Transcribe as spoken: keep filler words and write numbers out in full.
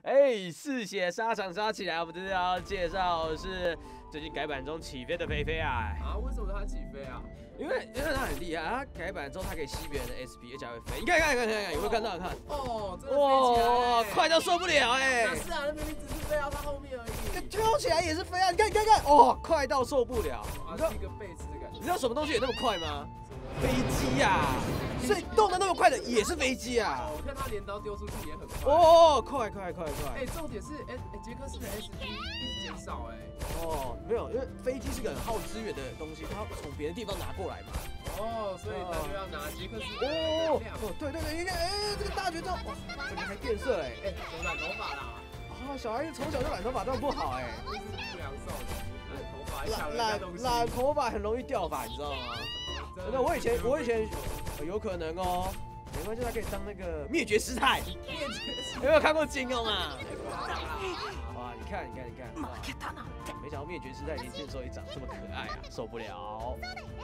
哎，嗜血沙场杀起来！我们这次要介绍的是最近改版中起飞的菲菲啊！ 啊，为什么它起飞啊？ 因为因为它很厉害，它改版之后它可以吸别人的 S P， 而且还会飞。你看看看看看，有没有看到？看哦，真的飞起来、欸！ 哇，快到受不了哎、 欸！是啊，那明明只是飞到它后面而已。 跳起来也是飞啊！你看，你看看，哦，快到受不了！ 啊，是一个背驰的感觉。 你知道什么东西也那么快吗？飞机呀、啊！所以动得那么快的也是飞机啊！ 我看他镰刀丢出去也很快。 哦，快快快快！ 哎、欸，重点是，哎、欸、哎，杰克斯的 S P 一直减少哎、 欸。哦，没有，因为飞机是个很耗资源的东西，它从别的地方拿过来嘛。 哦，所以他就要拿杰克斯的哦哦，对对对，你看，哎、欸，这个大绝招，哇，这个还变色哎、 欸！哎、欸，有染头发啦！ 啊，小孩子从小就染头发，这样不好哎、欸。 这是不良少女，染头发抢人染家东西。 染头发很容易掉发，你知道吗？真的，我以前我以前有可能哦，没关系，他可以当那个灭绝师太。 灭绝师有没有看过金庸啊？哇，你看你看你看，哇！没想到灭绝师太年轻的时候也长这么可爱啊，受不了。